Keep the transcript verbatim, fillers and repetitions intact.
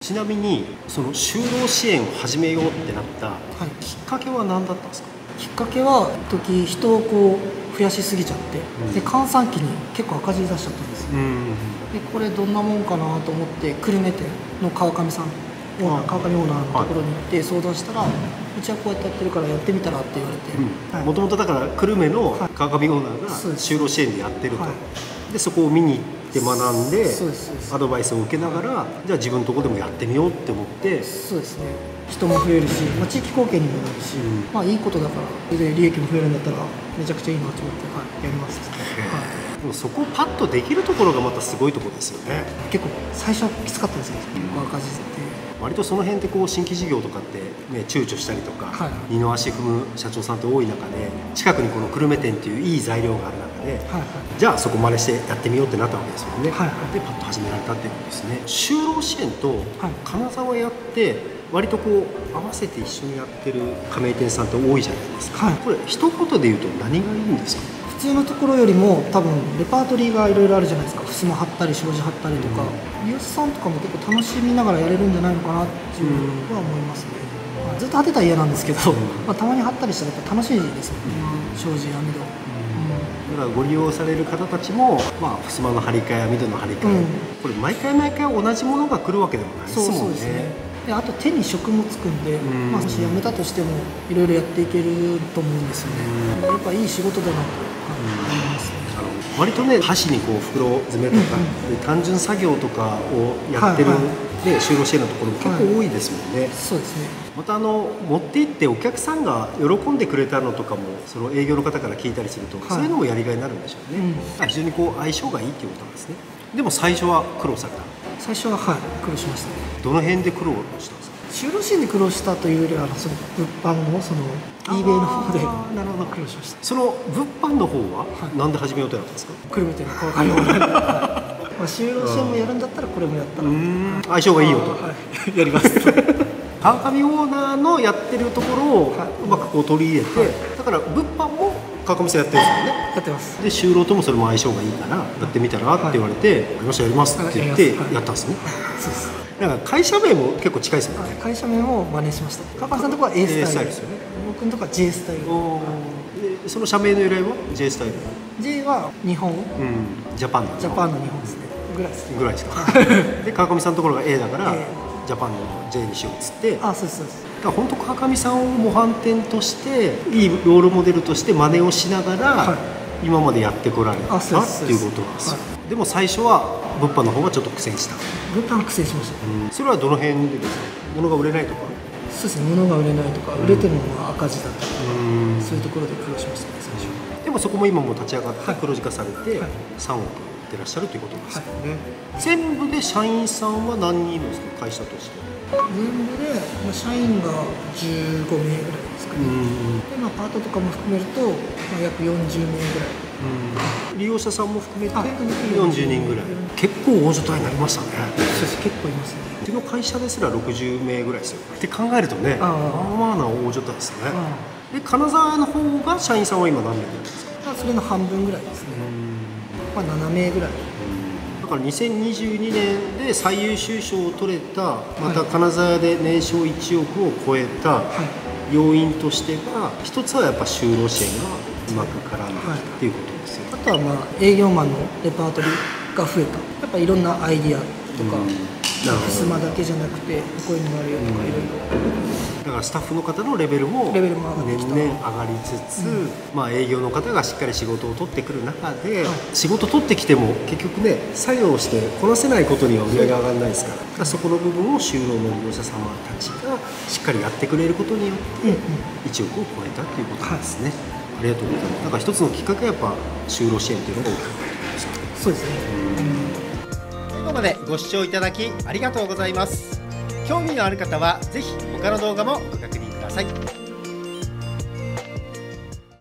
ちなみにその就労支援を始めようってなったきっかけは何だったんですか？ きっかけは時人をこう増やしすぎちゃって、うん、で閑散期に結構赤字出しちゃったんですよ、うん、でこれどんなもんかなと思って久留米店の川上さんオーナー川上オーナーのところに行って相談したら、はい、うちはこうやってやってるからやってみたらって言われて、 もともとだから久留米の川上オーナーが就労支援でやってると、はい、でそこを見に行って学んでアドバイスを受けながら、はい、じゃあ自分のところでもやってみようって思って。そうですね、人も増えるし、まあ、地域貢献にもなるし、うん、まあいいことだからそれで利益も増えるんだったらめちゃくちゃいいなと思って、はい、やります、はい、 でもそこをパッとできるところがまたすごいところですよね。 結構最初はきつかったですよ、うん、赤字って割とその辺ってこう新規事業とかって、ね、躊躇したりとか、はい、二の足踏む社長さんって多い中で近くにこの久留米店っていういい材料がある中で、はいはい、じゃあそこ真似してやってみようってなったわけですよね、はいはい、でパッと始められたっていうことですね。就労支援と金沢やって割とこう合わせて一緒にやってる加盟店さんって多いじゃないですか、はい、これ一言で言うと何がいいんですか？ 普通のところよりも多分レパートリーがいろいろあるじゃないですか。襖貼ったり障子貼ったりとか、うん、美容師さんとかも結構楽しみながらやれるんじゃないのかなっていうのは思いますね、うん、まあ、ずっと貼ってたら嫌なんですけど、うん、まあ、たまに貼ったりしたらやっぱ楽しいですよね、うん、障子網戸、 うん、だからご利用される方たちも、まあ、襖の張り替え網戸の張り替え、うん、これ毎回毎回同じものが来るわけでもないですもんね。そうそうですね。 であと手に職もつくんで、うん、まあ、もし辞めたとしてもいろいろやっていけると思うんですよね、うん、やっぱいい仕事だなと思いますね。 割とね箸にこう袋詰めとか、うんうん、単純作業とかをやってる、はいはい、で就労支援のところも結構多いですもんね、はい、 そうですね。 またあの持って行ってお客さんが喜んでくれたのとかもその営業の方から聞いたりすると、はい、そういうのもやりがいになるんでしょうね、うん、非常にこう相性がいいっていうことなんですね。でも最初は苦労された？ 最初ははい苦労しましたね。 どの辺で苦労したんですか？ 就労支援で苦労したというよりはその物販のその eBay の方でなるほど苦労しました。 その物販の方は何で始めようとなったんですか？ 久留米店の川上オーナーで、まあ、就労支援もやるんだったらこれもやったら相性がいいよと、 はい、やります川上オーナーのやってるところをうまくこう取り入れて、はい、だから物販も川上さんやってるんですよね。 やってます。 で就労ともそれも相性がいいからやってみたらって言われて、はい、やりましたやりますって言ってやったんですね、はい、そうです。なんか会社名も結構近いですよね。 会社名を真似しました。川上さんのところは A スタイルですよね。僕のところは J スタイル。 でその社名の由来は J スタイル。 J は日本、うん、 ジャパンのジャパンの日本ですねぐらいです。 ぐらいですかで川上さんのところが A だから、A、ジャパンの J にしようっつって。 あ、そうですそうです。 だから本当川上さんを模範店としていいロールモデルとして真似をしながら、はい、今までやってこられたっていうことなんですよ。でも最初は物販の方がちょっと苦戦した。 物販苦戦しました、 うん、それはどの辺でですか？物が売れないとか？ そうですね、物が売れないとか、うん、売れても赤字だとか、うん、そういうところで苦労しましたね最初。 でもそこも今も立ち上がって黒字化されてさんおく売ってらっしゃるということですよね、はい、全部で社員さんは何人いるんですか？会社として全部で、まあ、社員がじゅうごめいぐらいですかね、うん、で、まあ、パートとかも含めると、まあ、約よんじゅうめいぐらい、 うん、利用者さんも含めてよんじゅうにんぐらい。結構大所帯になりましたね。 そうです、結構いますね。 うちの会社ですらろくじゅうめいぐらいですよって考えるとね、まあまあな大所帯ですね。で金沢の方が社員さんは今何名ぐらいですか？ それの半分ぐらいですね、まあ、ななめいぐらい。 だからにせんにじゅうにねんで最優秀賞を取れた、また金沢で年商いちおくを超えた要因としては一つはやっぱ就労支援がうまく絡んできたっていうことですよ。 あとはまあ営業マンのレパートリーが増えた。やっぱいろんなアイディアとか、襖だけじゃなくてこういうのもあるよとかいろいろ。 だからスタッフの方のレベルも年々上がりつつ、うん、まあ営業の方がしっかり仕事を取ってくる中で、はい、仕事取ってきても結局ね作業してこなせないことには売り上げ上がらないですから、だからそこの部分を就労の利用者様たちがしっかりやってくれることによっていちおくを超えたということなんですね、はい、ありがとうございます。だから一つのきっかけはやっぱ就労支援というのが大きかったということですか？ そうですね、 うん、最後までご視聴いただきありがとうございます。興味のある方はぜひ他の動画もご確認ください。